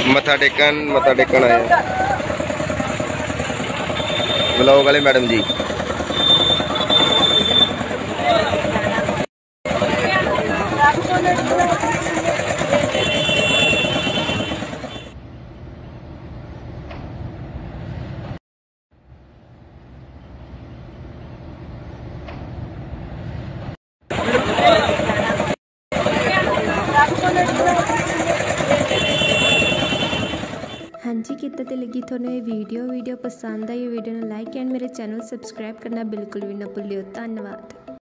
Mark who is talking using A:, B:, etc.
A: मत्था टेकन आए ब्लॉग वाले मैडम जी।
B: हाँ जी, कितना तो लगी थोड़ा ये वीडियो पसंद आई वीडियो ने लाइक एंड मेरे चैनल सब्सक्राइब करना बिल्कुल भी ना भूलियो। धन्यवाद।